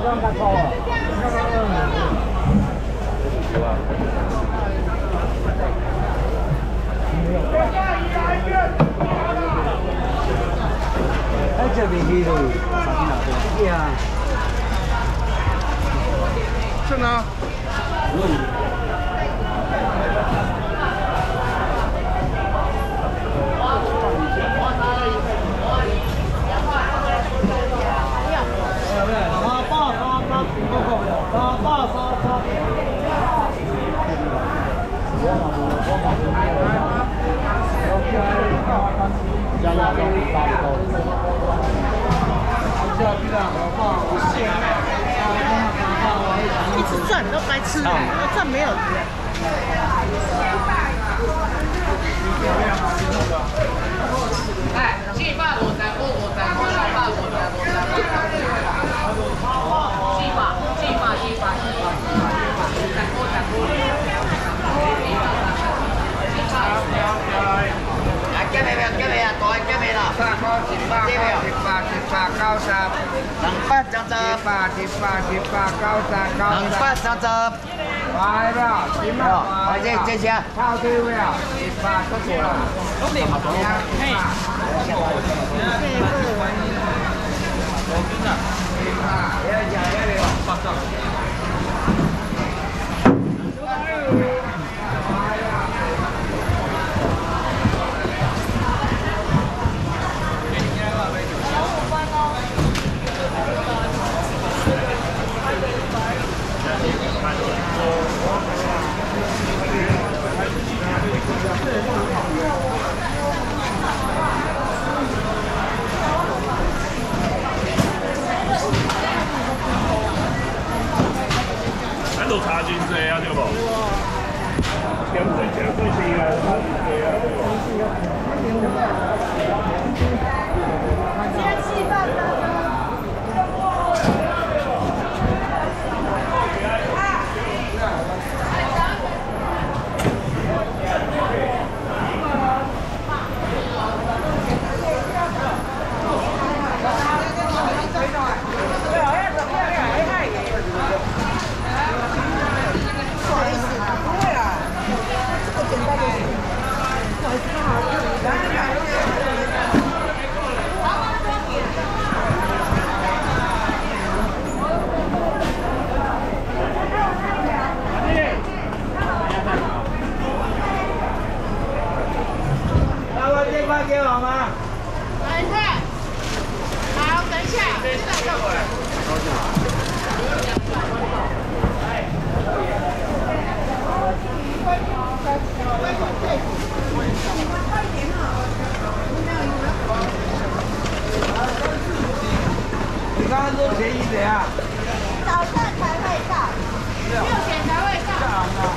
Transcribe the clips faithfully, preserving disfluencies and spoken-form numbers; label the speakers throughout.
Speaker 1: 哎，这边去了，对啊。
Speaker 2: 是呢。
Speaker 3: 一直转都白痴的，我转没有。
Speaker 4: 哎，鸡巴五十块，五十块，小巴五十，五十块。鸡巴，鸡巴，鸡巴，鸡巴，五十块，五十块。啊，几味啊？几味啊？大几味啦？三块十八，十八，十八，九十。两百三十。十八，十八，十八，九十，九十。两百三十。快了，几嘛？快这这些。超对味啊！十八，够多了。都你嘛？嘿。
Speaker 5: 咱都差真多啊，对不？减水减水是啊，差真多啊，对不？
Speaker 3: 先吃饭吧。
Speaker 1: 给我吗？
Speaker 3: 等一下，好，等一下，现在就过来。
Speaker 1: 你刚刚说便宜怎样？
Speaker 3: 早上才会到，六点才会到。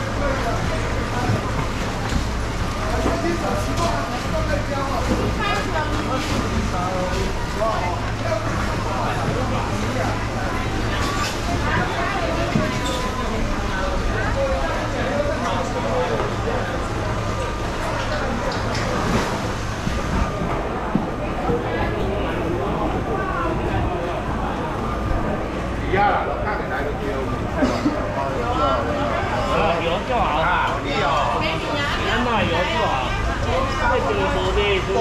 Speaker 2: 呀，我看起来都丢。
Speaker 5: 啊，油就好啊，原来油就好。这个说的是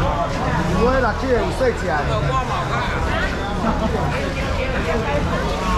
Speaker 1: 我那这有细只。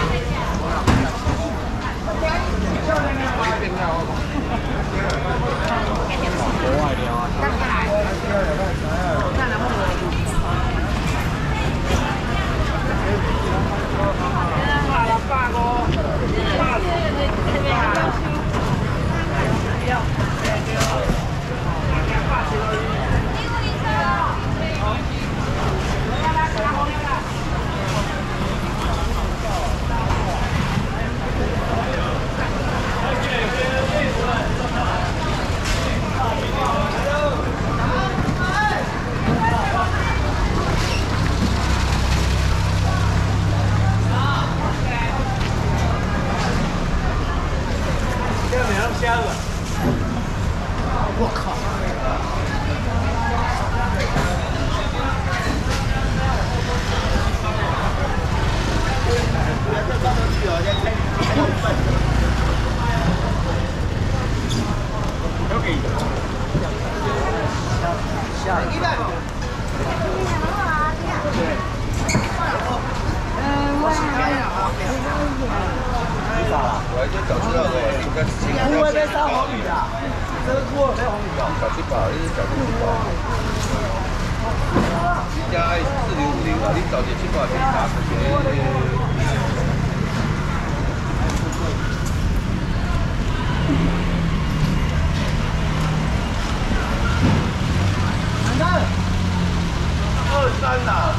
Speaker 2: 个七
Speaker 1: 不会被烧红米啊，这个锅没红米哦。
Speaker 2: 小七宝，这是小七宝。你家爱四零五零啊，你找点七宝可以打出去。
Speaker 1: 二三呐。